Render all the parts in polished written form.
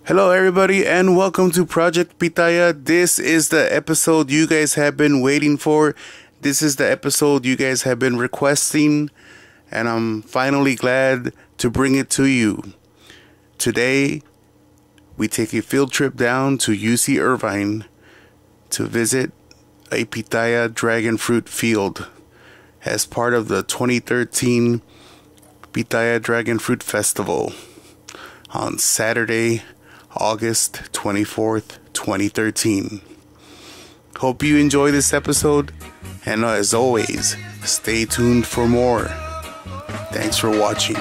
Hello, everybody, and welcome to Project Pitaya. This is the episode you guys have been waiting for. This is the episode you guys have been requesting, and I'm finally glad to bring it to you. Today, we take a field trip down to UC Irvine to visit a Pitaya dragon fruit field as part of the 2013 Pitaya Dragon Fruit Festival on Saturday, August 24th, 2013. Hope you enjoy this episode, and as always, stay tuned for more. Thanks for watching.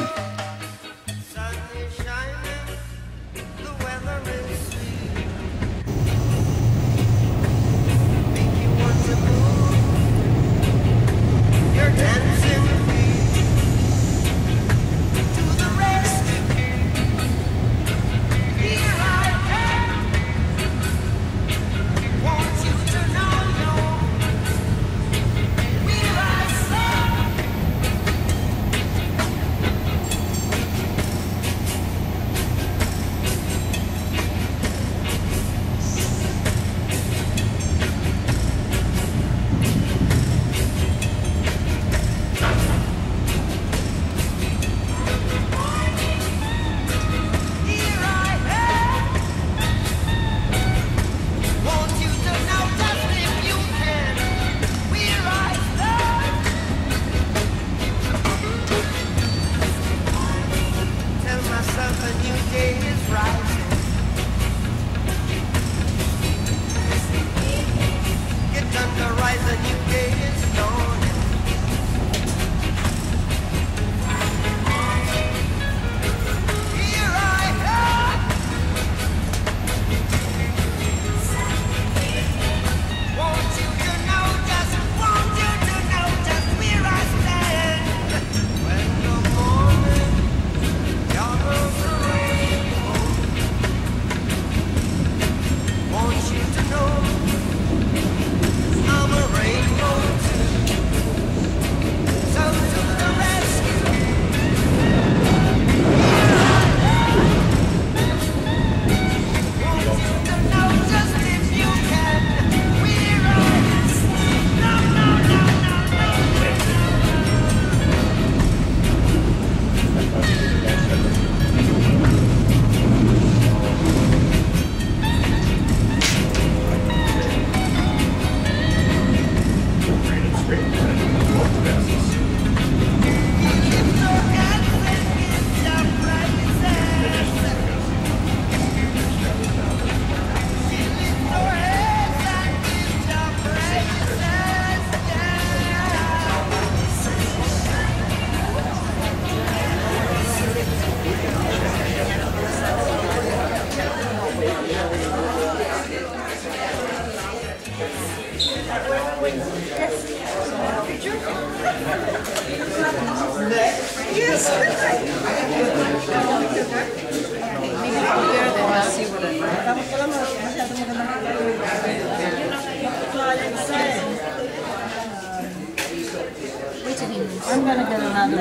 I'm gonna get another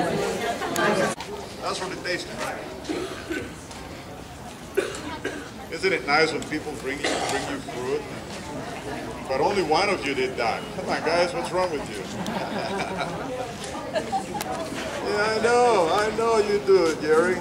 one. That's for the tasting, right? Isn't it nice when people bring you fruit? But only one of you did that. Come on, guys, what's wrong with you? Yeah, I know you do it, Jerry.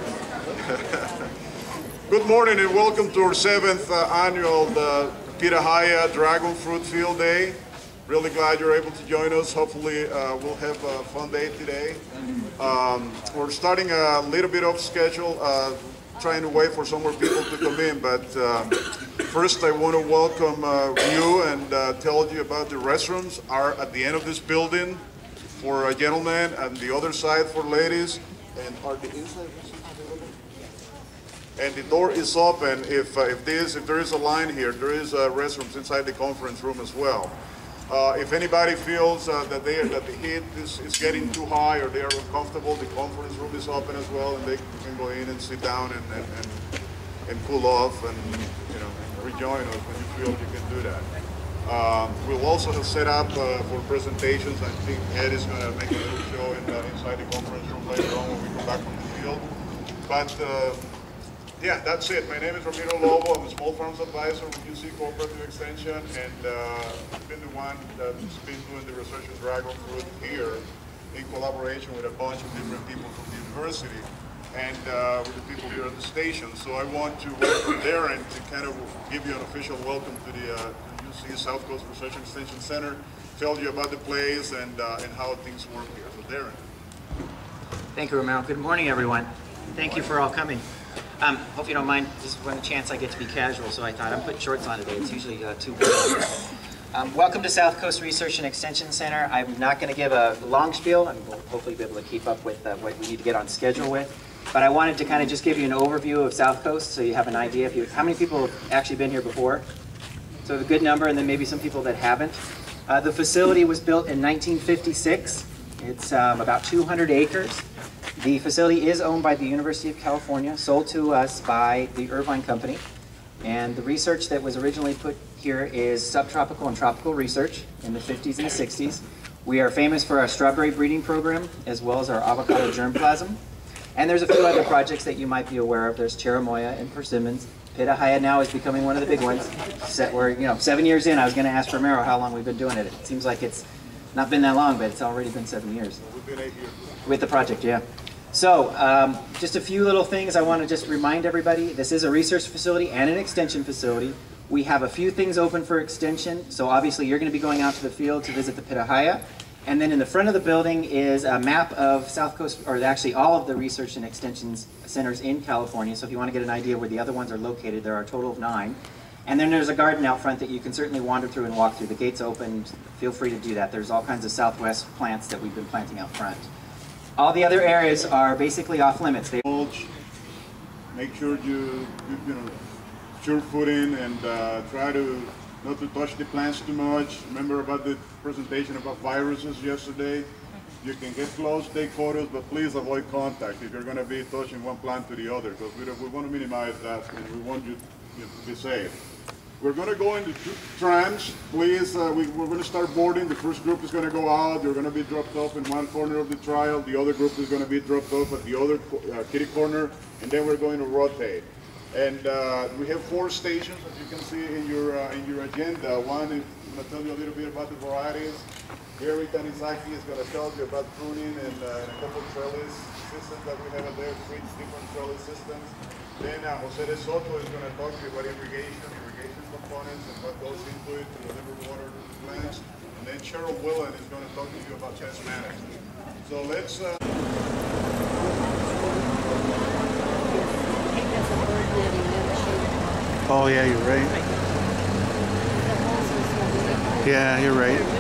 Good morning and welcome to our 7th annual Pitaya Dragon Fruit Field Day. Really glad you're able to join us. Hopefully we'll have a fun day today. We're starting a little bit off schedule, trying to wait for some more people to come in, but first I want to welcome you and tell you about the restrooms are at the end of this building for gentlemen and the other side for ladies. And are the inside restrooms available? And the door is open. If there is a line here, there is restrooms inside the conference room as well. If anybody feels that the heat is getting too high or they are uncomfortable, the conference room is open as well, and they can go in and sit down and cool off and rejoin us when you feel you can do that. We'll also have set up for presentations. I think Ed is going to make a little show inside the conference room later on when we come back from the field. But Yeah, that's it. My name is Ramiro Lobo. I'm a small farms advisor with UC Cooperative Extension, and I've been the one that's been doing the research in dragon fruit here in collaboration with a bunch of different people from the university and with the people here at the station. So I want to welcome Darren to kind of give you an official welcome to the UC South Coast Research and Extension Center, tell you about the place and how things work here. So Darren. Thank you, Romero. Good morning, everyone. Thank you for all coming. Hope you don't mind. This is one chance I get to be casual, so I thought I'm putting shorts on today. It's usually too warm. Welcome to South Coast Research and Extension Center. I'm not going to give a long spiel. We'll hopefully be able to keep up with what we need to get on schedule with. But I wanted to kind of just give you an overview of South Coast so you have an idea. How many people have actually been here before? So a good number, and then maybe some people that haven't. The facility was built in 1956. It's about 200 acres. The facility is owned by the University of California, sold to us by the Irvine Company. And the research that was originally put here is subtropical and tropical research in the 50s and the 60s. We are famous for our strawberry breeding program, as well as our avocado germplasm. And there's a few other projects that you might be aware of. There's Cherimoya and persimmons. Pitaya now is becoming one of the big ones. We're 7 years in. I was going to ask Romero how long we've been doing it. It seems like it's not been that long, but it's already been 7 years. We've been 8 years. With the project, yeah. So, just a few little things I want to just remind everybody. This is a research facility and an extension facility. We have a few things open for extension. So obviously you're going to be going out to the field to visit the Pitaya. And then in the front of the building is a map of South Coast, or actually all of the research and extension centers in California. So if you want to get an idea where the other ones are located, there are a total of 9. And then there's a garden out front that you can certainly wander through and walk through. The gate's open. Feel free to do that. There's all kinds of Southwest plants that we've been planting out front. All the other areas are basically off limits. Mulch. Make sure you sure footing and try to not to touch the plants too much. Remember about the presentation about viruses yesterday? You can get close, take photos, but please avoid contact if you're going to be touching one plant to the other, because we want to minimize that and we want you to be safe. We're going to go into 2 trams. Please, we're going to start boarding. The first group is going to go out. You're going to be dropped off in one corner of the trial. The other group is going to be dropped off at the other kitty corner, and then we're going to rotate. And we have 4 stations, as you can see in your agenda. One is going to tell you a little bit about the varieties. Gary Tanizaki is going to tell you about pruning and a couple of trellis systems that we have there, 3 different trellis systems. Then Jose de Soto is going to talk to you about irrigation components and what goes into it to deliver water to the plants. And then Cheryl Willen is going to talk to you about pest management. So let's... Oh yeah, you're right. Yeah, you're right.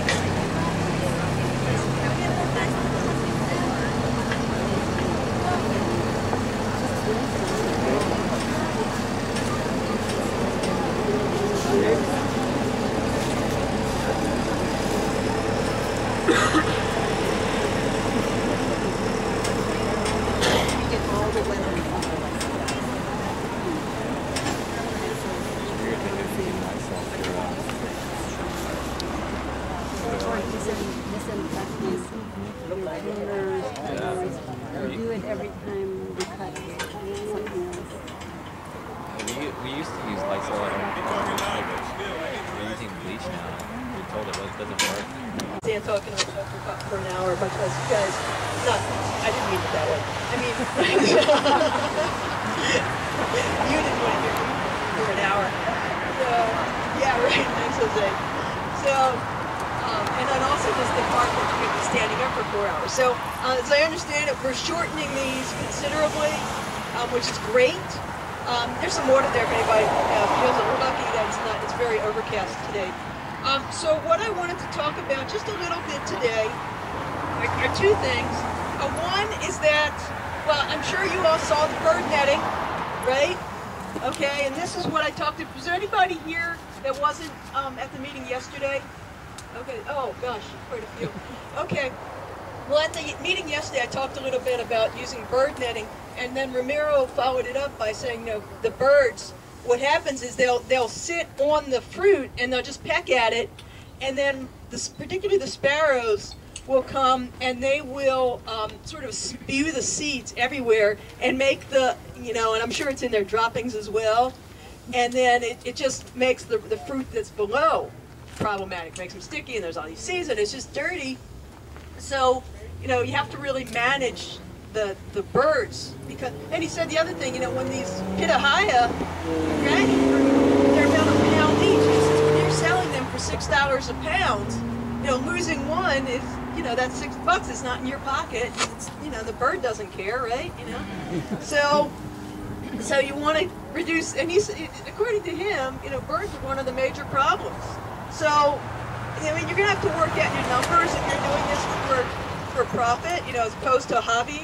Do it every time we cut something else. We used to use Lysol at home. We're using bleach now. We're told it doesn't work. Dan talking about for an hour because you guys, I didn't mean it that way. I mean, you didn't want to hear me for an hour. So, yeah, right, thanks, Jose. So, and then also just the part that you're going to be standing up for 4 hours. So, as I understand it, we're shortening these considerably, which is great. There's some water there if anybody feels a little lucky that it's very overcast today. So what I wanted to talk about just a little bit today are 2 things. One is that, well, I'm sure you all saw the bird netting, right? Okay, and this is what I talked to. Was there anybody here that wasn't at the meeting yesterday? Okay, oh gosh, quite a few. Okay, well at the meeting yesterday I talked a little bit about using bird netting, and then Ramiro followed it up by saying, the birds, what happens is they'll sit on the fruit and they'll just peck at it, and then particularly the sparrows will come and they will sort of spew the seeds everywhere and make the, you know, and I'm sure it's in their droppings as well, and then it just makes the fruit that's below problematic, makes them sticky, and there's all these seeds and it's just dirty. So, you know, you have to really manage the birds, because, and he said the other thing, you know, when these Pitaya dragon fruit, they're about £1 each. He says when you're selling them for $6 a pound, you know, losing one is, you know, that's $6. It's not in your pocket. It's, you know, the bird doesn't care, right? You know, so you want to reduce. And he's, according to him, you know, birds are one of the major problems. So, I mean, you're gonna have to work out your numbers if you're doing this for profit, you know, as opposed to a hobby.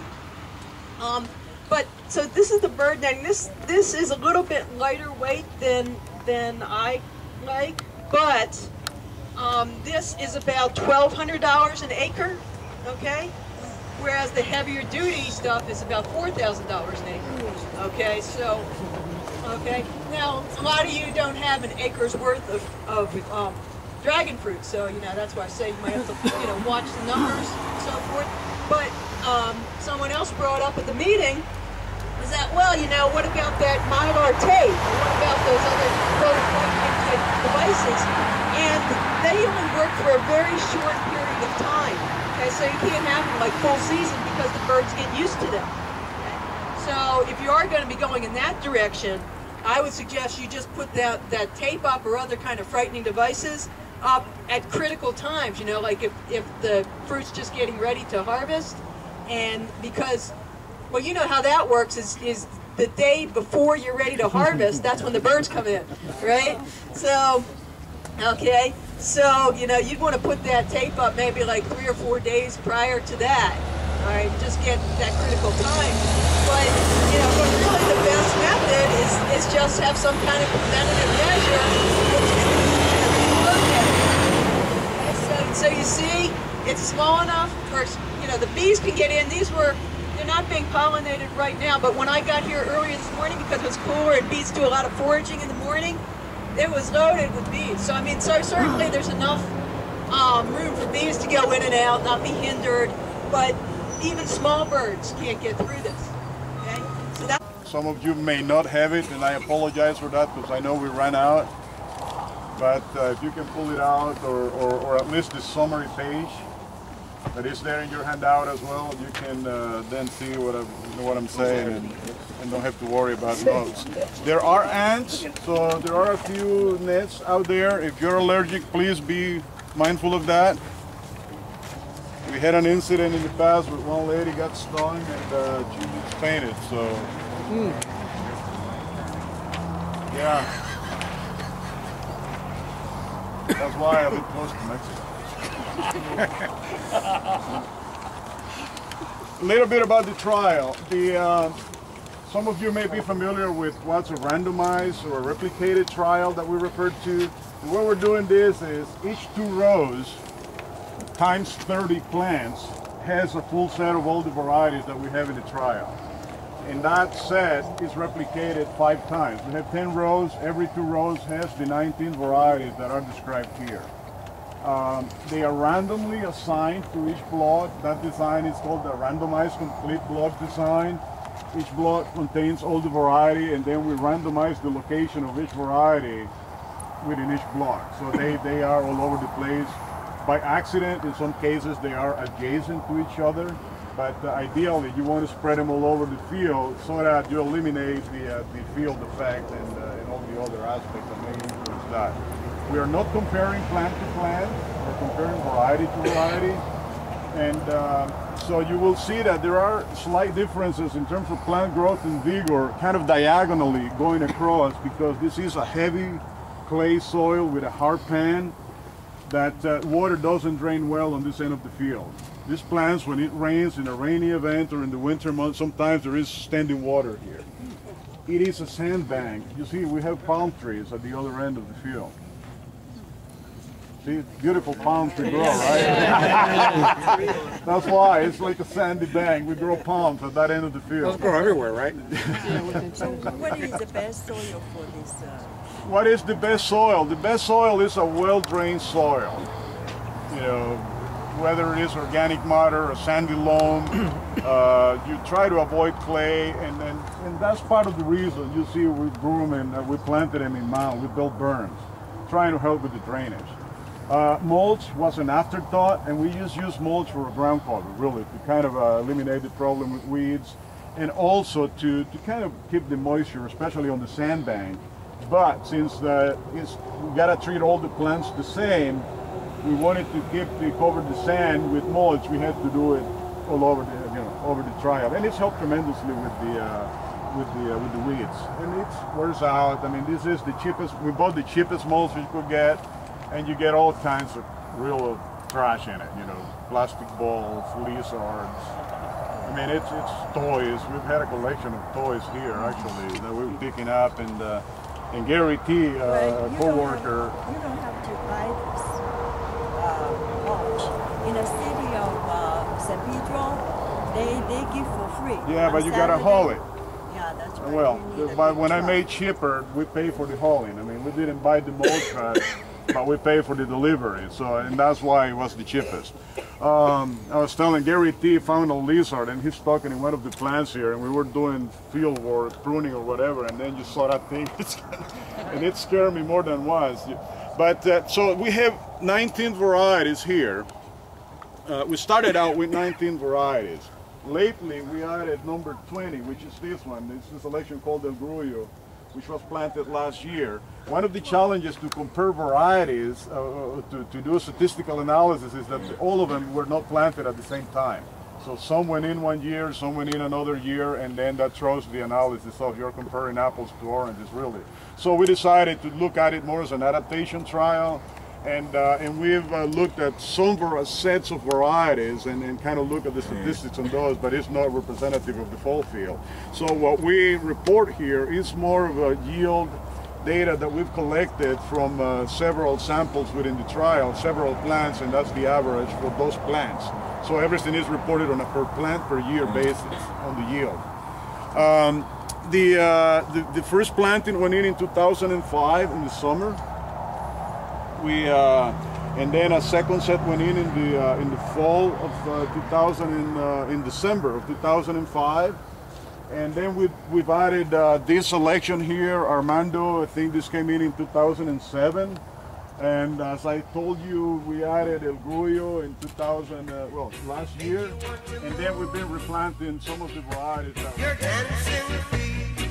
But so this is the bird netting. This is a little bit lighter weight than I like, but this is about $1,200 an acre, okay? Whereas the heavier duty stuff is about $4,000 an acre, okay? So, okay. Now, a lot of you don't have an acre's worth of dragon fruit, so, you know, that's why I say you might have to, you know, watch the numbers and so forth. But someone else brought up at the meeting is that, well, you know, what about that mylar tape? Or what about those other prototype type devices? And they only work for a very short period of time. Okay, so you can't have them like full season because the birds get used to them. Okay? So if you are going to be going in that direction, I would suggest you just put that tape up or other kind of frightening devices up at critical times, you know, like if the fruit's just getting ready to harvest, and because, well, you know how that works is the day before you're ready to harvest, that's when the birds come in, right? So, okay, so, you know, you'd want to put that tape up maybe like 3 or 4 days prior to that, all right, just get that critical time. But, you know, but really the best method is just have some kind of preventative measure, which is so you see, it's small enough where, you know, the bees can get in. They're not being pollinated right now, but when I got here earlier this morning, because it was cooler and bees do a lot of foraging in the morning, it was loaded with bees. So, I mean, so certainly there's enough room for bees to go in and out, not be hindered, but even small birds can't get through this, okay? So that. Some of you may not have it, and I apologize for that because I know we ran out. But if you can pull it out, or at least the summary page that is there in your handout as well, you can then see what I'm saying and don't have to worry about notes. There are ants, so there are a few nets out there. If you're allergic, please be mindful of that. We had an incident in the past where one lady got stung and she was fainted, so yeah. That's why I live close to Mexico. A little bit about the trial. Some of you may be familiar with what's a randomized or a replicated trial that we referred to. The way we're doing this is each 2 rows times 30 plants has a full set of all the varieties that we have in the trial. And that set is replicated 5 times. We have 10 rows. Every 2 rows has the 19 varieties that are described here. They are randomly assigned to each block. That design is called the randomized complete block design. Each block contains all the variety, and then we randomize the location of each variety within each block. So they are all over the place. By accident, in some cases, they are adjacent to each other. But ideally, you want to spread them all over the field so that you eliminate the field effect and all the other aspects that may influence that. We are not comparing plant to plant. We're comparing variety to variety. And so you will see that there are slight differences in terms of plant growth and vigor, kind of diagonally going across, because this is a heavy clay soil with a hard pan that water doesn't drain well on this end of the field. These plants, when it rains in a rainy event or in the winter months, sometimes there is standing water here. It is a sandbank. You see, we have palm trees at the other end of the field. See, beautiful palm tree grow, right? That's why, it's like a sandy bank. We grow palms at that end of the field. Those grow everywhere, right? So what is the best soil for this? What is the best soil? The best soil is a well-drained soil. You know, whether it is organic matter or sandy loam. You try to avoid clay, and that's part of the reason you see we grew them and we planted them in mound. We built berms, trying to help with the drainage. Mulch was an afterthought, and we just use mulch for a ground cover, really, to kind of eliminate the problem with weeds, and also to kind of keep the moisture, especially on the sandbank. But since we gotta treat all the plants the same, we wanted to cover the sand with mulch. We had to do it all over the trial, and it's helped tremendously with the weeds, and it wears out. I mean, this is the cheapest. We bought the cheapest mulch we could get, and you get all kinds of real trash in it. You know, plastic balls, lizards. I mean, it's toys. We've had a collection of toys here actually that we were picking up, and Gary T, a co-worker. You don't have to buy this mulch. In the city of San Pedro, they give for free. Yeah, on but you gotta Saturday. haul it. Yeah, that's right. Well, You need a but big when I truck. made chipper, we pay for the hauling. I mean, we didn't buy the mulch truck, but we pay for the delivery. So, and that's why it was the cheapest. I was telling Gary T found a lizard, and he's stuck in one of the plants here, and we were doing field work, pruning or whatever, and then you saw that thing, and it scared me more than once. But so we have 19 varieties here. We started out with 19 varieties. Lately, we added number 20, which is this one. This is a selection called El Grullo, which was planted last year. One of the challenges to compare varieties, to do a statistical analysis, is that all of them were not planted at the same time. So some went in one year, some went in another year, and then that throws the analysis of you're comparing apples to oranges, really. So we decided to look at it more as an adaptation trial. And we've looked at some sets of varieties and kind of look at the statistics on those, but it's not representative of the fall field. So what we report here is more of a yield data that we've collected from several samples within the trial, several plants, and that's the average for those plants. So everything is reported on a per plant per year basis on the yield. The first planting went in 2005 in the summer. And then a second set went in the fall of in December of 2005, and then we've added this selection here, Armando. I think this came in 2007, and as I told you, we added El Grullo in last year, and then we've been replanting some of the varieties that